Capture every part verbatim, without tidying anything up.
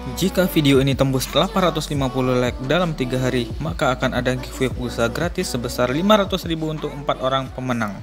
Jika video ini tembus delapan ratus lima puluh like dalam tiga hari, maka akan ada giveaway pulsa gratis sebesar lima ratus ribu untuk empat orang pemenang.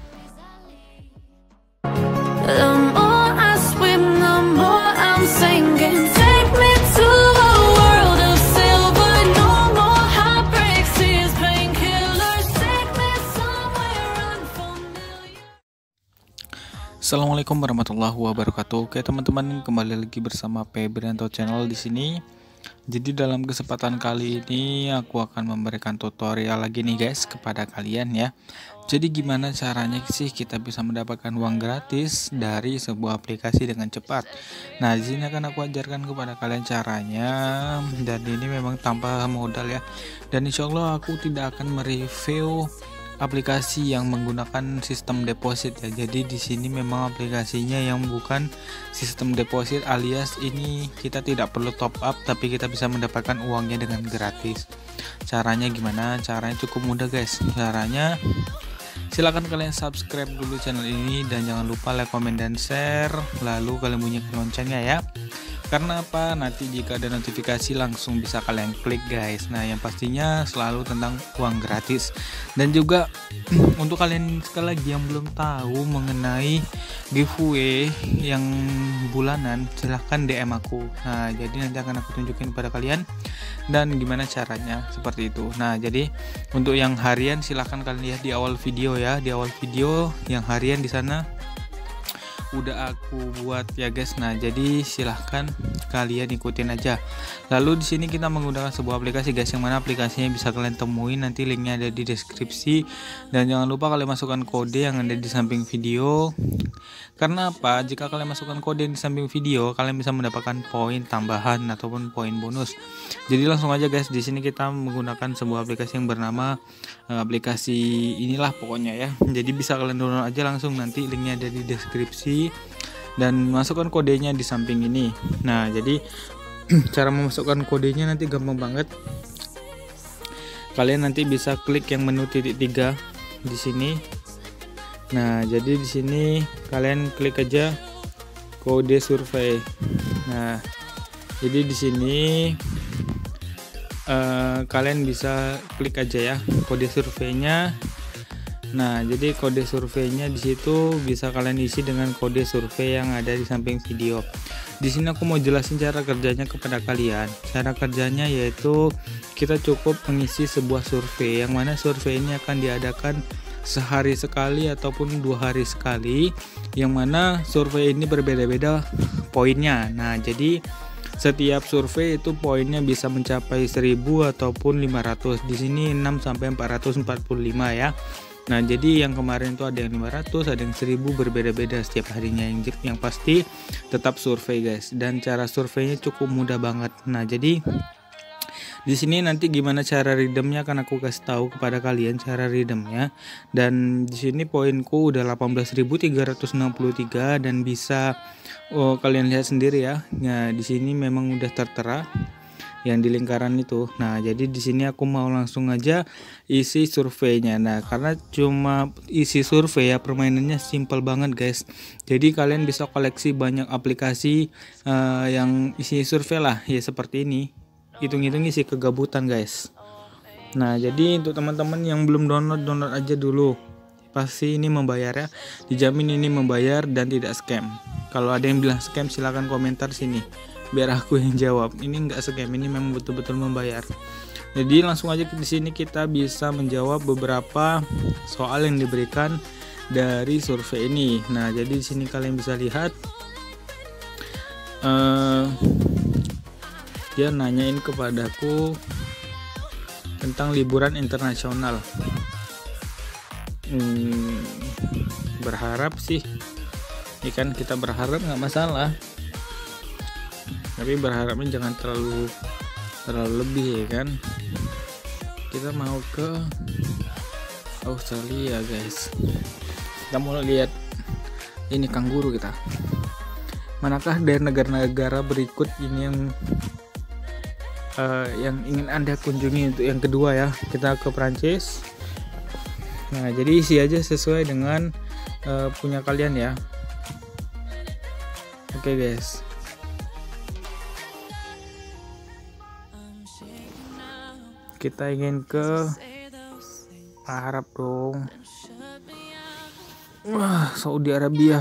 Assalamualaikum warahmatullahi wabarakatuh. Oke teman-teman, kembali lagi bersama Febrianto Channel di sini. Jadi dalam kesempatan kali ini aku akan memberikan tutorial lagi nih guys kepada kalian ya. Jadi gimana caranya sih kita bisa mendapatkan uang gratis dari sebuah aplikasi dengan cepat. Nah di sini akan aku ajarkan kepada kalian caranya, dan ini memang tanpa modal ya. Dan insya Allah aku tidak akan mereview aplikasi yang menggunakan sistem deposit ya. Jadi di sini memang aplikasinya yang bukan sistem deposit, alias ini kita tidak perlu top up tapi kita bisa mendapatkan uangnya dengan gratis. Caranya gimana? Caranya cukup mudah guys. Caranya silahkan kalian subscribe dulu channel ini dan jangan lupa like, comment, dan share. Lalu kalian bunyikan loncengnya ya. Karena apa? Nanti jika ada notifikasi langsung bisa kalian klik guys. Nah yang pastinya selalu tentang uang gratis. Dan juga untuk kalian sekali lagi yang belum tahu mengenai giveaway yang bulanan, silahkan D M aku. Nah jadi nanti akan aku tunjukin pada kalian dan gimana caranya, seperti itu. Nah jadi untuk yang harian silahkan kalian lihat di awal video ya. Di awal video yang harian di sana udah aku buat ya guys. Nah jadi silahkan kalian ikutin aja. Lalu di sini kita menggunakan sebuah aplikasi guys, yang mana aplikasinya bisa kalian temuin, nanti linknya ada di deskripsi. Dan jangan lupa kalian masukkan kode yang ada di samping video. Karena apa? Jika kalian masukkan kode yang di samping video, kalian bisa mendapatkan poin tambahan ataupun poin bonus. Jadi langsung aja guys, di sini kita menggunakan sebuah aplikasi yang bernama uh, aplikasi inilah pokoknya ya. Jadi bisa kalian download aja langsung, nanti linknya ada di deskripsi. Dan masukkan kodenya di samping ini. Nah jadi cara memasukkan kodenya nanti gampang banget. Kalian nanti bisa klik yang menu titik tiga di sini. Nah jadi di sini kalian klik aja kode survei. Nah jadi di sini uh, kalian bisa klik aja ya kode surveinya. Nah, jadi kode surveinya di situ bisa kalian isi dengan kode survei yang ada di samping video. Di sini aku mau jelasin cara kerjanya kepada kalian. Cara kerjanya yaitu kita cukup mengisi sebuah survei, yang mana survei ini akan diadakan sehari sekali ataupun dua hari sekali, yang mana survei ini berbeda-beda poinnya. Nah, jadi setiap survei itu poinnya bisa mencapai seribu ataupun lima ratus. Di sini enam sampai empat ratus empat puluh lima ya. Nah jadi yang kemarin itu ada yang lima ratus, ada yang seribu, berbeda-beda setiap harinya. Yang yang pasti tetap survei guys, dan cara surveinya cukup mudah banget. Nah jadi di sini nanti gimana cara redeemnya akan aku kasih tahu kepada kalian cara redeemnya. Dan di sini poinku udah delapan belas ribu tiga ratus enam puluh tiga dan bisa oh, kalian lihat sendiri ya. Nah di sini memang udah tertera yang di lingkaran itu. Nah jadi di sini aku mau langsung aja isi surveinya. Nah karena cuma isi survei ya, permainannya simple banget guys. Jadi kalian bisa koleksi banyak aplikasi uh, yang isi survei lah ya, seperti ini. Hitung-hitung isi kegabutan guys. Nah jadi untuk teman-teman yang belum download, download aja dulu. Pasti ini membayar ya, dijamin ini membayar dan tidak scam. Kalau ada yang bilang scam silahkan komentar sini biar aku yang jawab. Ini enggak scam, ini memang betul-betul membayar. Jadi langsung aja di sini kita bisa menjawab beberapa soal yang diberikan dari survei ini. Nah jadi di sini kalian bisa lihat uh, dia nanyain kepadaku tentang liburan internasional. Hmm, berharap sih, ini kan kita berharap nggak masalah, tapi berharapnya jangan terlalu terlalu lebih ya kan. Kita mau ke Australia guys, kita mau lihat ini kanguru kita. Manakah dari negara-negara berikut ini yang uh, yang ingin Anda kunjungi untuk yang kedua ya? Kita ke Prancis. Nah jadi isi aja sesuai dengan uh, punya kalian ya. Oke okay, guys. kita ingin ke Arab dong. Wah, Saudi Arabia.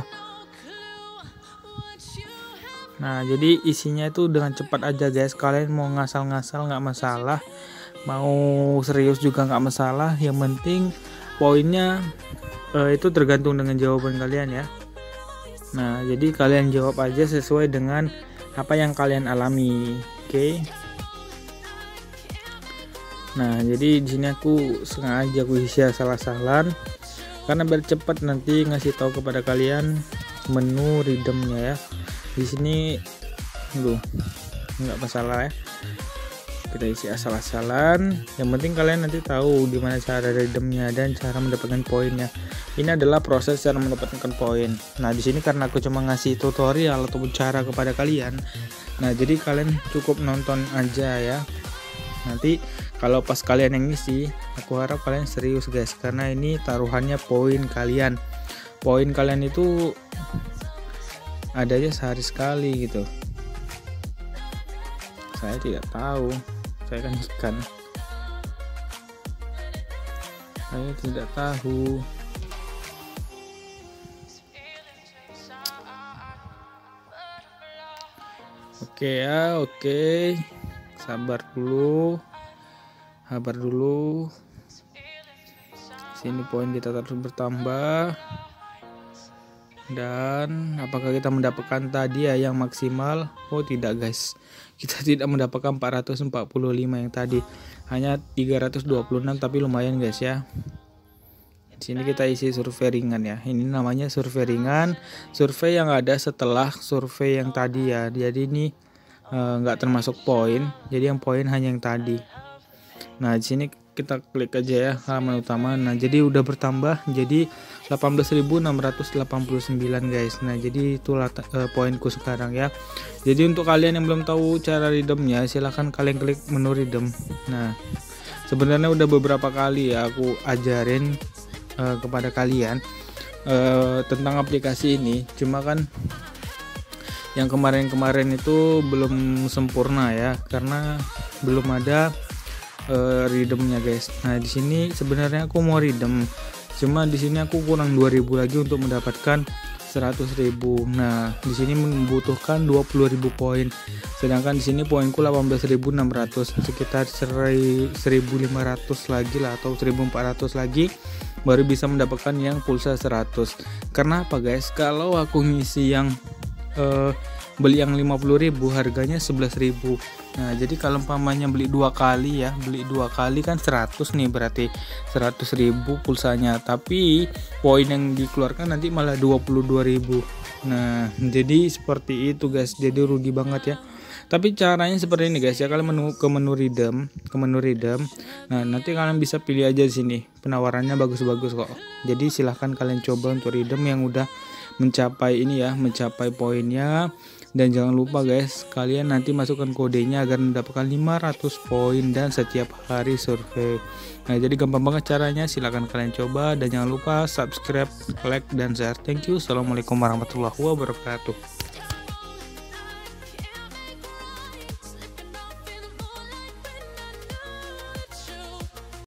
Nah, jadi isinya itu dengan cepat aja guys. Kalian mau ngasal-ngasal nggak masalah, mau serius juga nggak masalah. Yang penting poinnya eh, itu tergantung dengan jawaban kalian ya. Nah, jadi kalian jawab aja sesuai dengan apa yang kalian alami. Oke. Okay? Nah, jadi di sini aku sengaja aku isi asal-asalan karena biar cepat nanti ngasih tahu kepada kalian menu redeemnya ya. Di sini dulu nggak masalah ya. Kita isi asal-asalan. Yang penting kalian nanti tahu gimana cara redeemnya dan cara mendapatkan poinnya. Ini adalah proses cara mendapatkan poin. Nah, di sini karena aku cuma ngasih tutorial ataupun cara kepada kalian. Nah, jadi kalian cukup nonton aja ya. Nanti kalau pas kalian yang ngisi, aku harap kalian serius guys, karena ini taruhannya poin kalian. Poin kalian itu ada aja sehari sekali gitu. Saya tidak tahu, saya kan ikan. Saya tidak tahu. Oke ya, oke. Sabar dulu. Sabar dulu. Sini poin kita terus bertambah. Dan apakah kita mendapatkan tadi ya yang maksimal? Oh tidak guys, kita tidak mendapatkan empat ratus empat puluh lima yang tadi, hanya tiga ratus dua puluh enam, tapi lumayan guys ya. Di sini kita isi survei ringan ya. Ini namanya survei ringan, survei yang ada setelah survei yang tadi ya. Jadi ini nggak uh, termasuk poin, jadi yang poin hanya yang tadi. Nah, di sini kita klik aja ya halaman utama. Nah, jadi udah bertambah jadi delapan belas ribu enam ratus delapan puluh sembilan guys. Nah, jadi itulah uh, poinku sekarang ya. Jadi untuk kalian yang belum tahu cara redeemnya, silahkan kalian klik menu redeem. Nah, sebenarnya udah beberapa kali ya aku ajarin uh, kepada kalian uh, tentang aplikasi ini. Cuma kan yang kemarin-kemarin itu belum sempurna ya, karena belum ada uh, redeemnya guys. Nah, di sini sebenarnya aku mau redeem, cuma di sini aku kurang dua ribu lagi untuk mendapatkan seratus ribu. Nah, di sini membutuhkan dua puluh ribu poin. Sedangkan di sini poinku delapan belas ribu enam ratus, sekitar seribu lima ratus lagi lah atau seribu empat ratus lagi baru bisa mendapatkan yang pulsa seratus. Karena apa guys? Kalau aku ngisi yang Uh, beli yang lima puluh ribu harganya sebelas ribu. Nah, jadi kalau umpamanya beli dua kali ya, beli dua kali kan seratus nih, berarti seratus ribu pulsanya, tapi poin yang dikeluarkan nanti malah dua puluh dua ribu. Nah, jadi seperti itu guys, jadi rugi banget ya. Tapi caranya seperti ini guys ya, kalian menu ke menu redeem, ke menu redeem. Nah, nanti kalian bisa pilih aja di sini. Penawarannya bagus-bagus kok. Jadi silahkan kalian coba untuk redeem yang udah mencapai ini ya, mencapai poinnya. Dan jangan lupa guys, kalian nanti masukkan kodenya agar mendapatkan lima ratus poin dan setiap hari survei. Nah, jadi gampang banget caranya, silahkan kalian coba dan jangan lupa subscribe, like, dan share. Thank you. Assalamualaikum warahmatullahi wabarakatuh.